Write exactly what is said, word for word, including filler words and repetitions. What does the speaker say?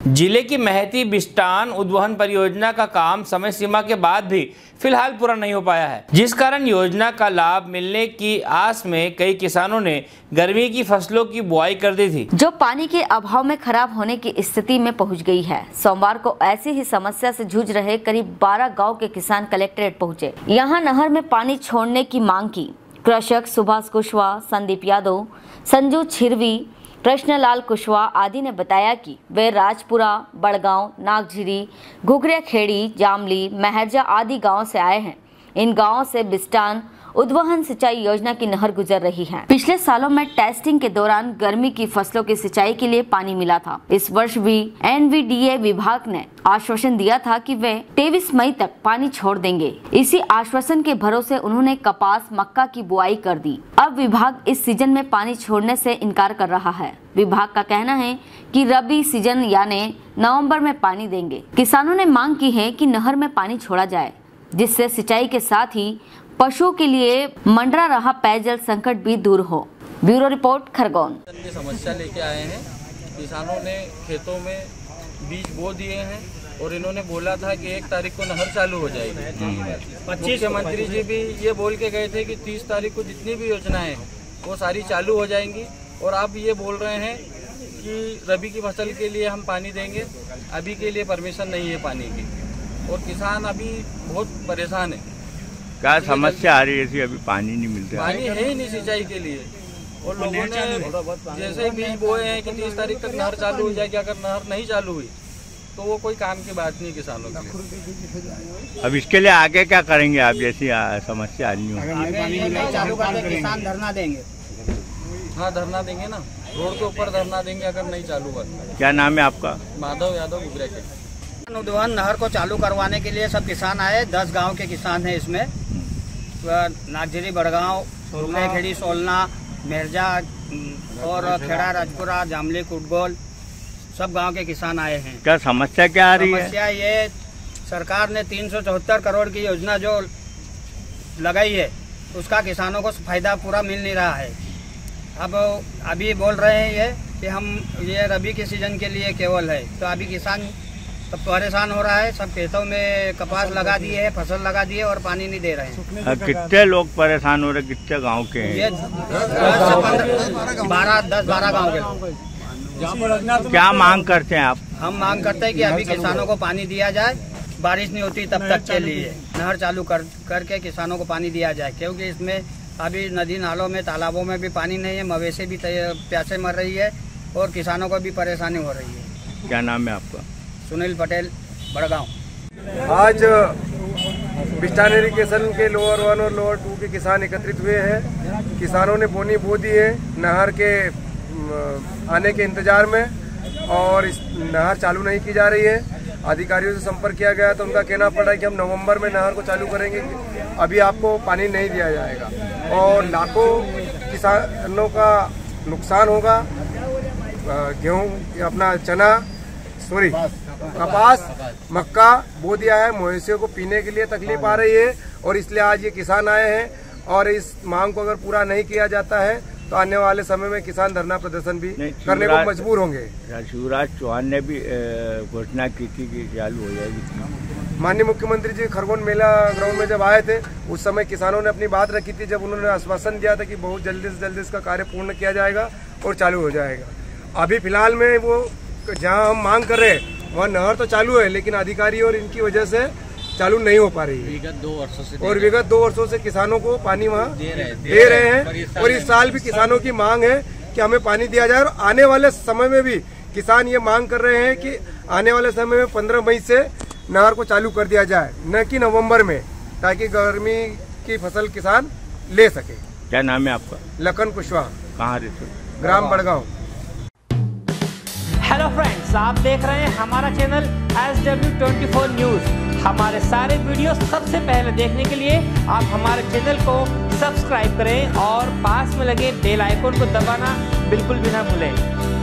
जिले की महती बिस्टान उद्वहन परियोजना का काम समय सीमा के बाद भी फिलहाल पूरा नहीं हो पाया है, जिस कारण योजना का लाभ मिलने की आस में कई किसानों ने गर्मी की फसलों की बुआई कर दी थी, जो पानी के अभाव में खराब होने की स्थिति में पहुंच गई है। सोमवार को ऐसी ही समस्या से जूझ रहे करीब बारह गांव के किसान कलेक्ट्रेट पहुंचे, यहां नहर में पानी छोड़ने की मांग की। कृषक सुभाष कुशवाहा, संदीप यादव, संजू छिरवी, कृष्णलाल कुशवाहा आदि ने बताया कि वे राजपुरा, बड़गांव, नागझिरी, घुघरिया खेड़ी, जामली, महरजा आदि गांवों से आए हैं। इन गांवों से बिस्टान उद्वहन सिंचाई योजना की नहर गुजर रही है। पिछले सालों में टेस्टिंग के दौरान गर्मी की फसलों की सिंचाई के लिए पानी मिला था। इस वर्ष भी एन वी डी ए विभाग ने आश्वासन दिया था कि वे तेईस मई तक पानी छोड़ देंगे। इसी आश्वासन के भरोसे उन्होंने कपास, मक्का की बुआई कर दी। अब विभाग इस सीजन में पानी छोड़ने से इनकार कर रहा है। विभाग का कहना है कि रबी सीजन यानी नवंबर में पानी देंगे। किसानों ने मांग की है कि नहर में पानी छोड़ा जाए, जिससे सिंचाई के साथ ही पशुओं के लिए मंडरा रहा पेयजल संकट भी दूर हो। Bureau report, Khargone. की समस्या लेके आए हैं। किसानों ने खेतों में बीज बो दिए हैं और इन्होंने बोला था कि एक तारीख को नहर चालू हो जाएगी। मुख्यमंत्री जी भी ये बोल के गए थे कि तीस तारीख को जितनी भी योजनाएं हैं वो सारी चालू हो जाएंगी। और आप ये बोल रहे हैं कि रबी की फसल के लिए हम पानी देंगे, अभी के लिए परमिशन नहीं है पानी की, और किसान अभी बहुत परेशान है। क्या समस्या आ रही है ऐसी? अभी पानी नहीं मिलता, पानी है ही नहीं सिंचाई के लिए। और लोगों ने जैसे ही बीज बोए हैं कि तीस तारीख तक नहर चालू हो जाएगी, अगर नहर नहीं चालू हुई तो वो कोई काम की बात नहीं किसानों के लिए। अब इसके लिए आगे क्या करेंगे आप? जैसी समस्या आ रही हो, किसान धरना देंगे। हाँ, धरना देंगे ना, रोड के ऊपर धरना देंगे अगर नहीं चालू हुआ। क्या नाम है आपका? माधव यादव, घुघरिया खेड़ी। उद्वहन नहर को चालू करवाने के लिए सब किसान आए। दस गांव के किसान हैं इसमें। नागझिरी, बड़गांव, घुघरिया खेड़ी, सोलना, मेरजा और खेड़ा, राजपुरा, जामली, कुटगोल, सब गांव के किसान आए हैं। क्या समस्या क्या आ रही है? समस्या ये, सरकार ने तीन सौ चौहत्तर करोड़ की योजना जो लगाई है उसका किसानों को फायदा पूरा मिल नहीं रहा है। अब अभी बोल रहे हैं ये कि हम ये रबी के सीजन के लिए केवल है, तो अभी किसान सब परेशान हो रहा है। सब खेतों में कपास लगा दिए है, फसल लगा दिए और पानी नहीं दे रहे हैं। कितने लोग परेशान हो रहे हैं? कितने गांव के हैं ये? बारह दस बारह गांव के लोग। क्या मांग करते हैं आप? हम मांग करते हैं कि अभी किसानों को पानी दिया जाए, बारिश नहीं होती तब तक के लिए नहर चालू कर करके किसानों को पानी दिया जाए, क्योंकि इसमें अभी नदी नालों में, तालाबों में भी पानी नहीं है। मवेशी भी प्यासे मर रही है और किसानों को भी परेशानी हो रही है। क्या नाम है आपका? सुनील पटेल, बड़गांव। आज बिस्टान इरिगेशन के लोअर वन और लोअर टू के किसान एकत्रित हुए हैं। किसानों ने बोनी बो दी है नहर के आने के इंतजार में, और इस नहर चालू नहीं की जा रही है। अधिकारियों से संपर्क किया गया तो उनका कहना पड़ा कि हम नवंबर में नहर को चालू करेंगे, अभी आपको पानी नहीं दिया जाएगा और लाखों किसानों का नुकसान होगा। गेहूँ, अपना चना, सॉरी कपास, मक्का बो दिया है। मवेशियों को पीने के लिए तकलीफ आ रही है और इसलिए आज ये किसान आए हैं। और इस मांग को अगर पूरा नहीं किया जाता है तो आने वाले समय में किसान धरना प्रदर्शन भी करने को मजबूर होंगे। शिवराज चौहान ने भी घोषणा की थी कि चालू हो जाएगी। माननीय मुख्यमंत्री जी खरगोन मेला ग्राउंड में जब आए थे उस समय किसानों ने अपनी बात रखी थी, जब उन्होंने आश्वासन दिया था कि बहुत जल्दी से जल्दी इसका कार्य पूर्ण किया जाएगा और चालू हो जाएगा। अभी फिलहाल में वो जहाँ हम मांग कर रहे हैं वहाँ नहर तो चालू है, लेकिन अधिकारी और इनकी वजह से चालू नहीं हो पा रही है। विगत दो वर्षों से और विगत दो वर्षों से किसानों को पानी वहाँ दे रहे, दे रहे हैं। और इस साल भी किसानों की मांग है कि हमें पानी दिया जाए। और आने वाले समय में भी किसान ये मांग कर रहे हैं कि आने वाले समय में पंद्रह मई से नहर को चालू कर दिया जाए, न कि नवंबर में, ताकि गर्मी की फसल किसान ले सके। क्या नाम है आपका? लखन कुशवाहा। कहाँ रहते हो? ग्राम बड़गांव। हेलो फ्रेंड्स, आप देख रहे हैं हमारा channel S W twenty four news. हमारे सारे वीडियो सबसे पहले देखने के लिए आप हमारे चैनल को सब्सक्राइब करें और पास में लगे बेल आइकन को दबाना बिल्कुल भी ना भूलें।